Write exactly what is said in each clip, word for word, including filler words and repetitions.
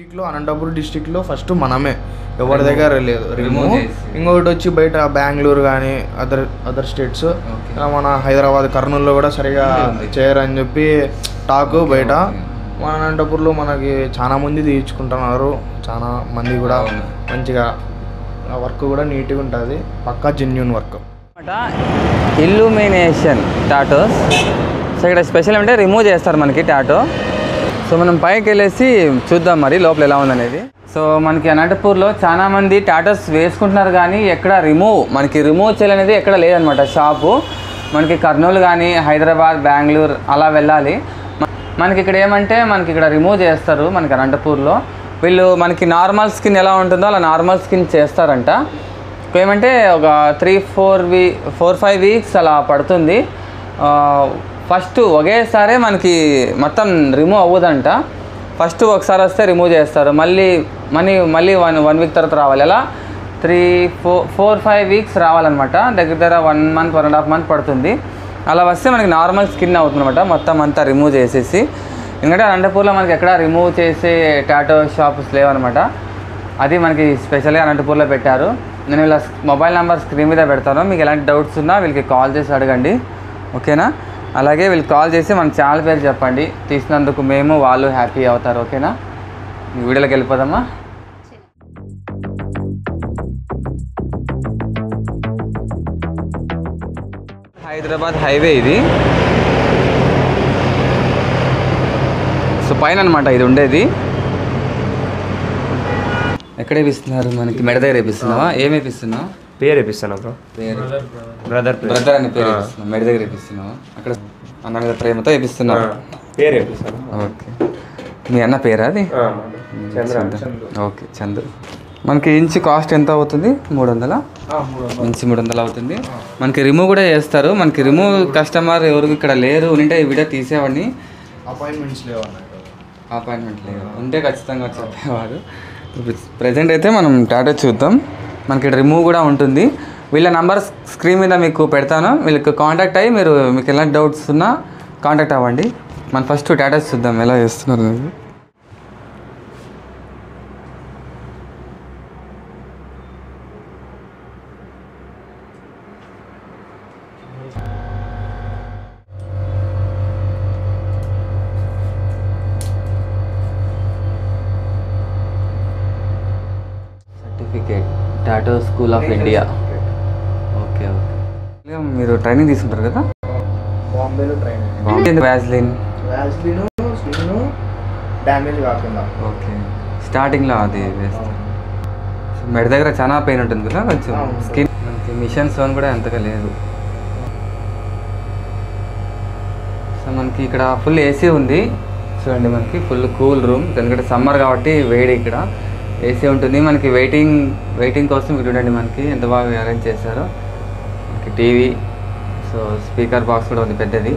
డిస్ట్రిక్ట్లో అనంతపురం డిస్ట్రిక్ట్లో ఫస్ట్ మనమే, ఎవరి దగ్గర లేదు రిమూవ్. ఇంకొకటి వచ్చి బయట బెంగళూరు కానీ అదర్ అదర్ స్టేట్స్, మన హైదరాబాద్ కర్నూలులో కూడా సరిగా చేయరని చెప్పి టాక్ బయట. మన అనంతపురంలో మనకి చాలా మంది తీయించుకుంటున్నారు, చాలా మంది కూడా మంచిగా వర్క్ కూడా నీట్గా ఉంటుంది, పక్కా genuine work. Illumination tattoos. So ఇక్కడ స్పెషల్ అంటే రిమూవ్ చేస్తారు మనకి టాటో. సో మనం పైకి వెళ్ళేసి చూద్దాం మరి లోపల ఎలా ఉందనేది. సో మనకి అనంతపూర్లో చాలామంది టాటోస్ వేసుకుంటున్నారు కానీ ఎక్కడ రిమూవ్ మనకి రిమూవ్ చేయాలనేది ఎక్కడ లేదనమాట షాపు. మనకి కర్నూలు కానీ హైదరాబాద్ బెంగళూరు అలా వెళ్ళాలి. మనకి ఇక్కడ ఏమంటే మనకి ఇక్కడ రిమూవ్ చేస్తారు మనకి అనంతపూర్లో. వీళ్ళు మనకి నార్మల్ స్కిన్ ఎలా ఉంటుందో అలా నార్మల్ స్కిన్ చేస్తారంట. ఏమంటే ఒక త్రీ ఫోర్ వీ ఫోర్ ఫైవ్ వీక్స్ అలా పడుతుంది. ఫస్ట్ ఒకేసారి మనకి మొత్తం రిమూవ్ అవ్వదంట. ఫస్ట్ ఒకసారి వస్తే రిమూవ్ చేస్తారు, మళ్ళీ మనీ మళ్ళీ వన్ వన్ వీక్ తర్వాత రావాలి. అలా three four four five weeks రావాలన్నమాట. దగ్గర దగ్గర one month one and half month పడుతుంది. అలా వస్తే మనకి నార్మల్ స్కిన్ అవుతుందన్నమాట మొత్తం అంతా రిమూవ్ చేసేసి. ఎందుకంటే అనంతపూర్లో మనకి ఎక్కడ రిమూవ్ చేసే టాటో షాప్స్ లేవన్నమాట. అది మనకి స్పెషల్గా అనంతపూర్లో పెట్టారు. నేను వీళ్ళ మొబైల్ నెంబర్ స్క్రీన్ మీద పెడతాను, మీకు ఎలాంటి డౌట్స్ ఉన్నా వీళ్ళకి కాల్ చేసి అడగండి, ఓకేనా. అలాగే వీళ్ళు కాల్ చేసి మన ఛానల్ పేరు చెప్పండి, తీసినందుకు మేము వాళ్ళు హ్యాపీ అవుతారు, ఓకేనా. ఈ వీడియోలోకి వెళ్ళిపోదామా. హైదరాబాద్ హైవే ఇది. సో పైన అనమాట ఇది ఉండేది. ఎక్కడ వేపిస్తున్నారు మనకి? మెడ దగ్గర వేపిస్తున్నావా? ఏం వేపిస్తున్నావు? పేరు వేపిస్తాను బ్రో. పేరు బ్రదర్ బ్రదర్ అని పేరు వేపిస్తున్నావు, మెడ దగ్గర వేపిస్తున్నావా? అక్కడ అన్న మీద ప్రేమతో వేపిస్తున్నావు, పేరు వేపిస్తాను. ఓకే, మీ అన్న పేరా అది? ఓకే, చంద్ర. మనకి ఇంచు కాస్ట్ ఎంత అవుతుంది? మూడు వందల ఇంచు మూడు వందలు అవుతుంది. మనకి రిమూవ్ కూడా చేస్తారు. మనకి రిమూవ్ కస్టమర్ ఎవరికి ఇక్కడ లేరు, ఉంటే ఈ వీడియో తీసేవాడిని. అపాయింట్మెంట్స్ లేవు, అపాయింట్మెంట్ లేవు, ఉంటే ఖచ్చితంగా చెప్పేవారు. ప్రజెంట్ అయితే మనం టాటో చూద్దాం. మనకి రిమూవ్ కూడా ఉంటుంది. వీళ్ళ నంబర్ స్క్రీన్ మీద మీకు పెడతాను, వీళ్ళకి కాంటాక్ట్ అయ్యి మీరు మీకు ఎలాంటి డౌట్స్ ఉన్నా కాంటాక్ట్ అవ్వండి. మనం ఫస్ట్ టాటోస్ చూద్దాం ఎలా చేస్తున్నారు. Certificate tattoo school of India. Okay okay, మీరు ట్రైనింగ్ తీసుకుంటారు కదా? బాంబేలో train. Vaseline vaseline skin damage కాకుండా. ఓకే, స్టార్టింగ్లో అది వేస్తారు. మెడ దగ్గర చాలా పెయిన్ ఉంటుంది కదా కొంచెం స్కిన్. మనకి మిషన్ సోన్ కూడా అంతగా లేదు. సో మనకి ఇక్కడ ఫుల్ ఏసీ ఉంది చూడండి. మనకి ఫుల్ కూల్ రూమ్, ఎందుకంటే సమ్మర్ కాబట్టి వేడి. ఇక్కడ ఏసీ ఉంటుంది. మనకి వెయిటింగ్ వెయిటింగ్ కోసం ఇక్కడ చూడండి మనకి ఎంత బాగా అరేంజ్ చేశారో. మనకి టీవీ, సో స్పీకర్ బాక్స్ కూడా ఉంది పెద్దది.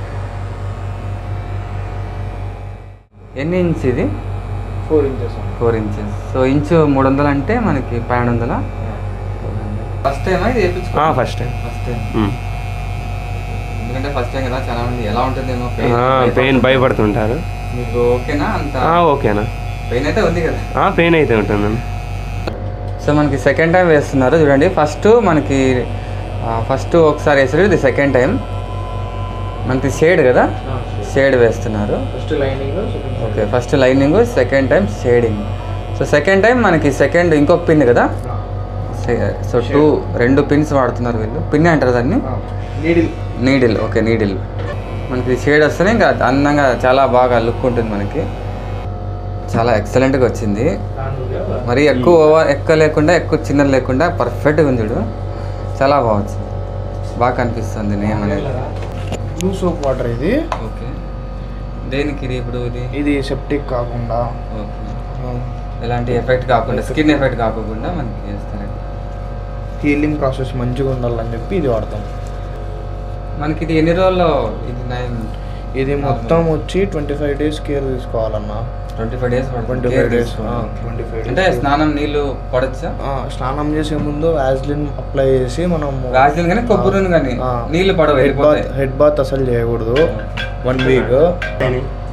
ఎన్ని ఇంచ్ ఇది? Four inches four inches so inch మూడు వందలు అంటే మనకి పన్నెండు వందల. ఫస్ట్ టైమా ఇది వేయించుకో? ఫస్ట్ టైం ఫస్ట్ టైం ఎందుకంటే ఫస్ట్ టైం కదా, చాలా మంది ఎలా ఉంటుందేమో పెయిన్ భయపడుతుంటారు. మీకు ఓకేనా? అంత ఓకేనా? పెయిన్ అయితే ఉంది కదా? పెయిన్ అయితే ఉంటుంది. సో మనకి సెకండ్ టైం వేస్తున్నారు చూడండి. ఫస్ట్ మనకి ఫస్ట్ ఒకసారి వేసారు, ఇది సెకండ్ టైం. మనకి షేడ్ కదా, షేడ్ వేస్తున్నారు. First lining, okay, first lining, second time shading. So second time మనకి సెకండ్ ఇంకొక పిన్ కదా. సో టూ రెండు పిన్స్ వాడుతున్నారు వీళ్ళు. పిన్ అంటారు దాన్ని, నీడిల్. Needle, okay needle. మనకి షేడ్ వస్తేనే ఇంకా అందంగా చాలా బాగా లుక్ ఉంటుంది మనకి. చాలా ఎక్సలెంట్గా వచ్చింది. మరి ఎక్కువ ఓవర్ ఎక్కువ లేకుండా ఎక్కువ చిన్నది లేకుండా పర్ఫెక్ట్గా ఉంది చూడు, చాలా బాగా వచ్చింది, బాగా కనిపిస్తుంది నేమ్ అనేది. బ్లూ సోప్ వాటర్ ఇది. ఓకే, దేనికి ఇది ఇప్పుడు? ఇది ఇది సెప్టిక్ కాకుండా, ఓకే, ఎలాంటి ఎఫెక్ట్ కాకుండా, స్కిన్ ఎఫెక్ట్ కాకుండా మనకి చేస్తారు. హీలింగ్ ప్రాసెస్ మంచిగా ఉండాలని చెప్పి ఇది వాడతాం. మనకి ఇది ఎన్ని రోజుల్లో ఇది నైన్? ఇది మొత్తం వచ్చి ట్వంటీ ఫైవ్ డేస్ కేర్ తీసుకోవాలన్నా. Twenty five days twenty five days twenty five అంటే స్నానం నీళ్ళు పడచ్చా? స్నానం చేసే ముందు వ్యాజ్లిన్ అప్లై చేసి మనం వ్యాజ్లిన్ కానీ కొబ్బరి నూనె కానీ నీళ్ళు పడవు. హెడ్ బాత్ హెడ్ బాత్ అసలు చేయకూడదు వన్ వీక్.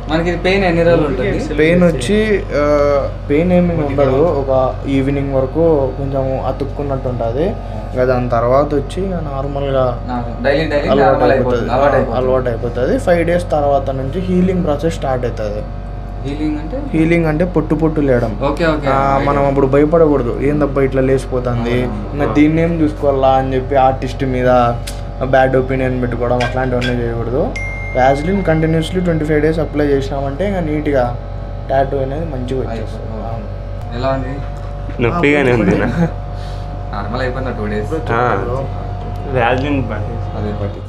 మనకి పెయిన్ ఎన్ని రోజులు ఉంటుంది? పెయిన్ వచ్చి పెయిన్ ఏమి ఉండదు, ఒక ఈవినింగ్ వరకు కొంచెం అతుక్కున్నట్టు ఉంటుంది. ఇంకా దాని తర్వాత వచ్చి నార్మల్గా అలవాటు అయిపోతుంది అలవాటు అయిపోతుంది ఫైవ్ డేస్ తర్వాత నుంచి హీలింగ్ ప్రాసెస్ స్టార్ట్ అవుతుంది. హీలింగ్ అంటే హీలింగ్ అంటే పొట్టు పొట్టు లేయడం. మనం అప్పుడు భయపడకూడదు, ఏందబ్బా ఇట్లా లేచిపోతుంది, ఇంకా దీన్ని ఏం చూసుకోవాలా అని చెప్పి ఆర్టిస్ట్ మీద బ్యాడ్ ఒపీనియన్ పెట్టుకోవడం అట్లాంటివన్నీ చేయకూడదు. Vaseline continuously twenty five days apply చేసినామంటే ఇంకా నీట్గా టాటూ అనేది మంచిగా వచ్చేస్తుంది. ఎలా ఉంది? నొప్పిగానే ఉంది, నార్మల్ అయిపోయింది టూ డేస్. వ్యాజ్లిన్ అదే పట్టింది.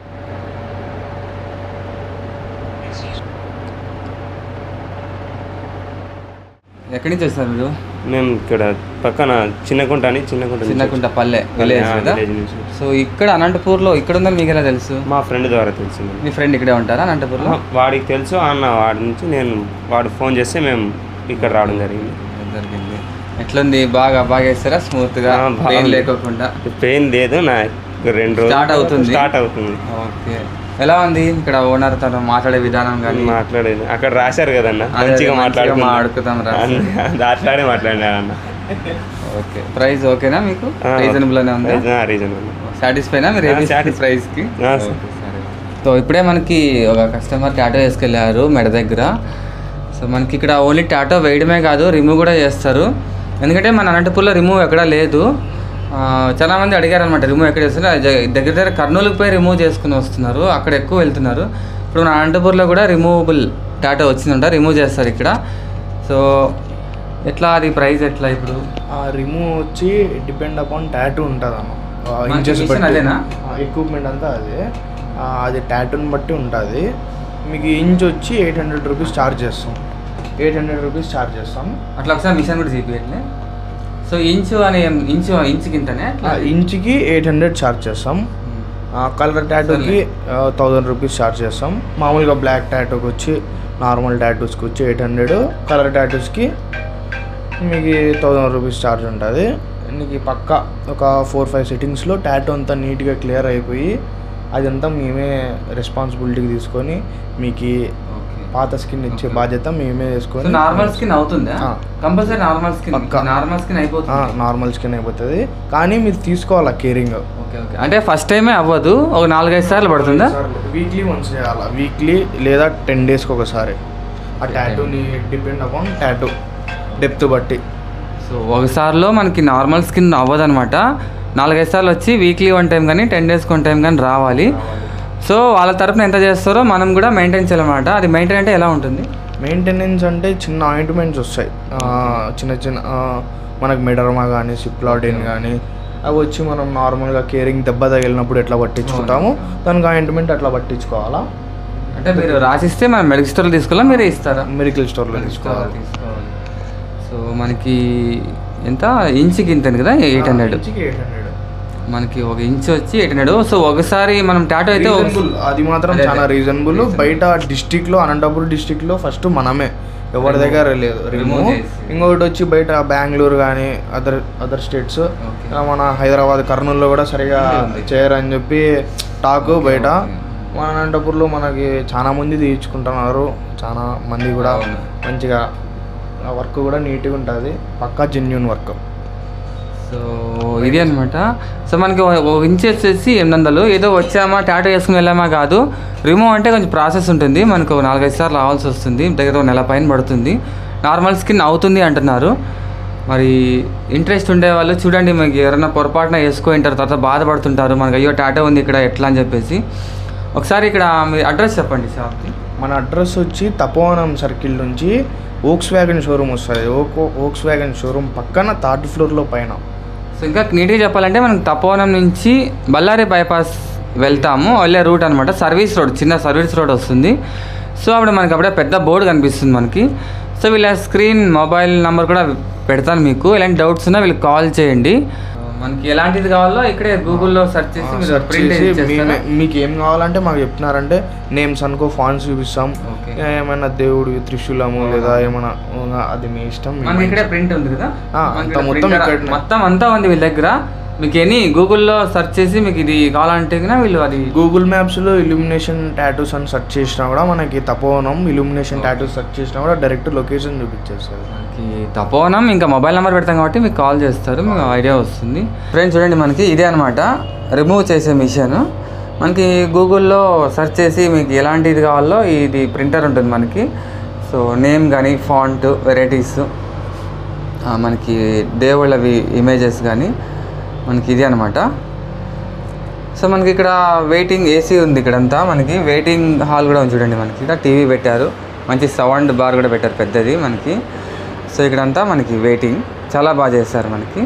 ఎక్కడి నుంచి వస్తారు మీరు? మేము ఇక్కడ పక్కన చిన్నకుంట అని చిన్నకుంట చిన్నకుంట పల్లె విలేజ్ కదా. సో ఇక్కడ అనంతపూర్లో ఇక్కడ ఉందని మీకు ఎలా తెలుసు? మా ఫ్రెండ్ ద్వారా తెలిసింది. మీ ఫ్రెండ్ ఇక్కడే ఉంటారా అనంతపూర్లో? వాడికి తెలుసు అన్న, వాడి నుంచి నేను వాడు ఫోన్ చేస్తే మేము ఇక్కడ రావడం జరిగింది. జరిగింది ఎట్లుంది? బాగా బాగా వేస్తారా? స్మూత్గా పెయిన్ లేకోకుండా? పెయిన్ లేదు, నా రెండు రోజులు స్టార్ట్ అవుతుంది స్టార్ట్ అవుతుంది ఓకే. ఎలా ఉంది ఇక్కడ ఓనర్ తను మాట్లాడే విధానం కానీ? మాట్లాడేది అక్కడ రాశారు కదన్న, మంచిగా మాట్లాడుకుందాం అట్లాడే మాట్లాడినా అన్న. ఓకే. ప్రైస్ ఓకేనా మీకు? రీజనబుల్ అనే ఉంది? రీజనబుల్. సాటిస్ఫైనా మీరు ప్రైస్కి? సో ఇప్పుడే మనకి ఒక కస్టమర్ టాటో వేసుకెళ్ళారు మెడ దగ్గర. సో మనకి ఇక్కడ ఓన్లీ టాటో వేయడమే కాదు, రిమూవ్ కూడా చేస్తారు. ఎందుకంటే మన అనంతపూర్లో రిమూవ్ ఎక్కడా లేదు. చాలామంది అడిగారు అనమాట రిమూవ్ ఎక్కడ చేస్తున్నారు. దగ్గర దగ్గర కర్నూలుకి పోయి రిమూవ్ చేసుకుని వస్తున్నారు, అక్కడ ఎక్కువ వెళ్తున్నారు. ఇప్పుడు మన అనంతపూర్లో కూడా రిమూవబుల్ టాటో వచ్చిందంట, రిమూవ్ చేస్తారు ఇక్కడ. సో ఎట్లా అది ప్రైస్ ఎట్లా? ఇప్పుడు రిమూవ్ వచ్చి డిపెండ్ అపాన్ టాటూ ఉంటుంది అన్న, ఇంచెస్ బట్టి. అదేనా ఎక్విప్మెంట్ అంతా అదే, అది టాటూని బట్టి ఉంటుంది. మీకు ఇంచ్ వచ్చి ఎయిట్ హండ్రెడ్ రూపీస్ ఛార్జ్ చేస్తాం, ఎయిట్ హండ్రెడ్ రూపీస్ ఛార్జ్ చేస్తాం. అట్లా ఒకసారి మిషన్ కూడా చూపించట్లే. సో ఇంచు అని ఇంచు ఇంచు కింటనే ఇంచుకి ఎయిట్ హండ్రెడ్ ఛార్జ్ చేస్తాం. కలర్ టాటూకి థౌజండ్ రూపీస్ ఛార్జ్ చేస్తాం. మామూలుగా బ్లాక్ టాటూకి వచ్చి నార్మల్ టాటూస్కి వచ్చి ఎయిట్ హండ్రెడ్, కలర్ టాటూస్కి మీకు థౌజండ్ రూపీస్ ఛార్జ్ ఉంటుంది. మీకు పక్క ఒక ఫోర్ ఫైవ్ సెట్టింగ్స్లో టాటూ అంతా నీట్గా క్లియర్ అయిపోయి అదంతా మేమే రెస్పాన్సిబిలిటీకి తీసుకొని మీకు పాత స్కిన్ ఇచ్చే బాధ్యత మేమే తీసుకొని. నార్మల్ స్కిన్ అవుతుందా? Compulsory normal skin normal skin అయిపోతుంది. నార్మల్ స్కిన్ అయిపోతుంది, కానీ మీరు తీసుకోవాలా కేరింగ్. Okay okay. అంటే ఫస్ట్ టైమే అవ్వదు, ఒక నాలుగైదు సార్లు పడుతుందా? వీక్లీ వన్స్ చేయాలా, వీక్లీ లేదా టెన్ డేస్కి ఒకసారి. ఆ టాటూని డిపెండ్ అపాన్ టాటూ డెప్త్ బట్టి. సో ఒకసారిలో మనకి నార్మల్ స్కిన్ అవ్వదు అనమాట. నాలుగైదు సార్లు వచ్చి వీక్లీ వన్ టైం కానీ టెన్ డేస్కి వన్ టైం కానీ రావాలి. సో వాళ్ళ తరపున ఎంత చేస్తారో మనం కూడా మెయింటైన్ చేయాలన్నమాట. అది మెయింటైన్ అంటే ఎలా ఉంటుంది? మెయింటెనెన్స్ అంటే చిన్న ఆయింట్మెంట్స్ వస్తాయి, చిన్న చిన్న మనకు మెడర్మా కానీ సిప్లాడిన్ కానీ అవి వచ్చి మనం నార్మల్గా కేరింగ్ దెబ్బ తగిలినప్పుడు ఎట్లా పట్టించుకుంటామో దానికి ఆయింట్మెంట్ అట్లా పట్టించుకోవాలా. అంటే మీరు రాసిస్తే మనం మెడికల్ స్టోర్లో తీసుకోవాలా, మీరే ఇస్తారా? మెడికల్ స్టోర్లో తీసుకోవాలి. తీసుకోవాలి. సో మనకి ఎంత ఇంచుకి ఇంత కదా? ఎయిట్ హండ్రెడ్ ఎయిట్ హండ్రెడ్ మనకి ఒక ఇంచ్ వచ్చి ఎయిట్ హండ్రెడ్. సో ఒకసారి మనం టాటో అయితే అది మాత్రం చాలా రీజనబుల్. బయట డిస్టిక్లో అనంతపూర్ డిస్టిక్లో ఫస్ట్ మనమే, ఎవరి దగ్గర లేదు రిమూవ్. ఇంకొకటి వచ్చి బయట బెంగళూరు కానీ అదర్ అదర్ స్టేట్స్, మన హైదరాబాద్ కర్నూలులో కూడా సరిగా చేయరని చెప్పి టాక్ బయట. మన అనంతపూర్లో మనకి చాలా మంది తీర్చుకుంటున్నారు, చాలా మంది కూడా మంచిగా వర్క్ కూడా నీట్గా ఉంటుంది, పక్కా జెన్యూన్ వర్క్. సో ఇది అనమాట. సో మనకి ఒక ఇంచ్ వచ్చేసి ఎనిమిది వందలు. ఏదో వచ్చామా టాటో వేసుకుని వెళ్ళామా కాదు, రిమూవ్ అంటే కొంచెం ప్రాసెస్ ఉంటుంది, మనకు నాలుగైదు సార్లు రావాల్సి వస్తుంది, దగ్గర ఒక నెల పైన పడుతుంది. నార్మల్ స్కిన్ అవుతుంది అంటున్నారు. మరి ఇంట్రెస్ట్ ఉండేవాళ్ళు చూడండి, మీకు ఎవరైనా పొరపాటున వేసుకుంటారు తర్వాత బాధపడుతుంటారు, మనకి అయ్యో టాటో ఉంది ఇక్కడ ఎట్లా అని చెప్పేసి. ఒకసారి ఇక్కడ మీ అడ్రస్ చెప్పండి షాప్కి. మన అడ్రస్ వచ్చి తపోవనం సర్కిల్ నుంచి వోక్స్ వ్యాగన్ షోరూమ్ వస్తుంది, ఓకో వోక్స్ వ్యాగన్ షోరూమ్ పక్కన థర్డ్ ఫ్లోర్లో పైన. సో ఇంకా నీట్గా చెప్పాలంటే మనం తపోవనం నుంచి బళ్ళారి బైపాస్ వెళ్తాము, వెళ్ళే రూట్ అనమాట. సర్వీస్ రోడ్, చిన్న సర్వీస్ రోడ్ వస్తుంది. సో అప్పుడు మనకి అప్పుడే పెద్ద బోర్డు కనిపిస్తుంది మనకి. సో వీళ్ళ స్క్రీన్ మొబైల్ నెంబర్ కూడా పెడతాను, మీకు ఎలాంటి డౌట్స్ ఉన్నా వీళ్ళకి కాల్ చేయండి. మనకి ఎలాంటిది కావాలో ఇక్కడే గూగుల్లో సెర్చ్ చేసి మీకు ఏం కావాలంటే మాకు చెప్తున్నారంటే నేమ్స్ అనుకో ఫాంట్స్ చూపిస్తాం, ఏమైనా దేవుడు త్రిశూలము లేదా ఏమైనా అది మీ ఇష్టం. మనకి ఇక్కడే ప్రింట్ ఉంది కదా మొత్తం, మొత్తం అంతా ఉంది వీళ్ళ దగ్గర. మీకు ఎనీ గూగుల్లో సెర్చ్ చేసి మీకు ఇది కావాలంటే కన్నా వీళ్ళు అది గూగుల్ మ్యాప్స్లో ఇల్యూమినేషన్ టాటూస్ అని సెర్చ్ చేసినా కూడా మనకి తపోవనం ఇల్యూమినేషన్ టాటూస్ సెర్చ్ చేసినా కూడా డైరెక్ట్ లొకేషన్ చూపించేస్తారు. మనకి తపోవనం ఇంకా మొబైల్ నెంబర్ పెడతాం కాబట్టి మీకు కాల్ చేస్తారు, మీకు ఐడియా వస్తుంది. ఫ్రెండ్స్ చూడండి, మనకి ఇదే అనమాట రిమూవ్ చేసే మిషన్. మనకి గూగుల్లో సెర్చ్ చేసి మీకు ఎలాంటిది కావాలో ఇది ప్రింటర్ ఉంటుంది మనకి. సో నేమ్ కానీ ఫాంట్ వెరైటీస్, మనకి దేవుళ్ళవి ఇమేజెస్ కానీ మనకి ఇది అనమాట. సో మనకి ఇక్కడ వెయిటింగ్ ఏసీ ఉంది, ఇక్కడంతా మనకి వెయిటింగ్ హాల్ కూడా ఉంది చూడండి. మనకి ఇక్కడ టీవీ పెట్టారు, మంచి సౌండ్ బార్ కూడా పెట్టారు పెద్దది మనకి. సో ఇక్కడంతా మనకి వెయిటింగ్ చాలా బాగా చేస్తారు మనకి.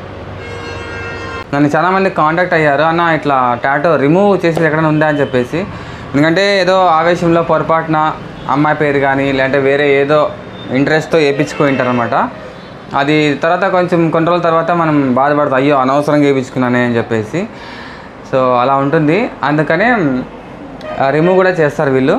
నన్ను చాలామంది కాంటాక్ట్ అయ్యారు, అన్న ఇట్లా టాటూ రిమూవ్ చేసేది ఎక్కడైనా ఉందా అని చెప్పేసి. ఎందుకంటే ఏదో ఆవేశంలో పొరపాటున అమ్మాయి పేరు కానీ లేదంటే వేరే ఏదో ఇంట్రెస్ట్తో వేయించుకొని ఉంటారనమాట. అది తర్వాత కొంచెం కొన్ని రోజుల తర్వాత మనం బాధపడతాం, అయ్యో అనవసరంగా వేయించుకున్నానే అని చెప్పేసి. సో అలా ఉంటుంది, అందుకనే రిమూవ్ కూడా చేస్తారు వీళ్ళు.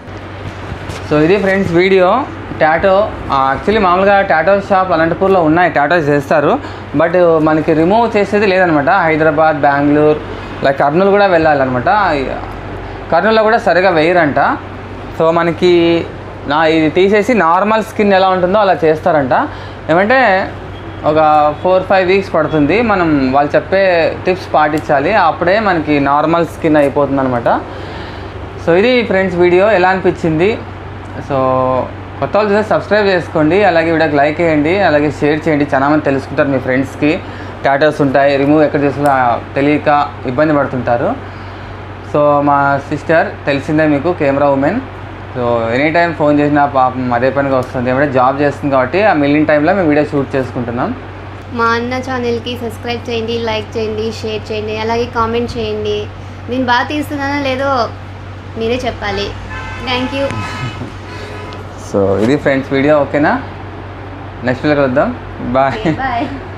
సో ఇది ఫ్రెండ్స్ వీడియో. టాటో యాక్చువల్లీ మామూలుగా టాటో షాప్ అనంతపూర్లో ఉన్నాయి, టాటోస్ చేస్తారు. బట్ మనకి రిమూవ్ చేసేది లేదనమాట. హైదరాబాద్, బెంగళూరు, లైక్ కర్నూలు కూడా వెళ్ళాలన్నమాట. కర్నూలులో కూడా సరిగా వేయరంట. సో మనకి నా ఇది తీసేసి నార్మల్ స్కిన్ ఎలా ఉంటుందో అలా చేస్తారంట. ఏమంటే ఒక ఫోర్ ఫైవ్ వీక్స్ పడుతుంది, మనం వాళ్ళు చెప్పే టిప్స్ పాటించాలి, అప్పుడే మనకి నార్మల్ స్కిన్ అయిపోతుంది అనమాట. సో ఇది ఫ్రెండ్స్ వీడియో. ఎలా అనిపించింది? సో కొత్త వాళ్ళు చూస్తే సబ్స్క్రైబ్ చేసుకోండి, అలాగే వీడియోకి లైక్ చేయండి, అలాగే షేర్ చేయండి. చాలామంది తెలుసుకుంటారు మీ ఫ్రెండ్స్కి టాటోస్ ఉంటాయి, రిమూవ్ ఎక్కడ చేసుకున్నా తెలియక ఇబ్బంది పడుతుంటారు. సో మా సిస్టర్ తెలిసిందే మీకు, camera women. So any time phone చేసినా పాపం అదే పనిగా వస్తుంది, ఏమంటే జాబ్ చేస్తుంది కాబట్టి ఆ మిగిలిన టైంలో మేము వీడియో షూట్ చేసుకుంటున్నాం. మా అన్న ఛానల్కి సబ్స్క్రైబ్ చేయండి, లైక్ చేయండి, షేర్ చేయండి, అలాగే కామెంట్ చేయండి. నేను బాగా తీస్తున్నానో లేదో మీరే చెప్పాలి. Thank you. సో ఇది ఫ్రెండ్స్ వీడియో. ఓకేనా? నెక్స్ట్ వీడియోకి వద్దాం. Bye bye.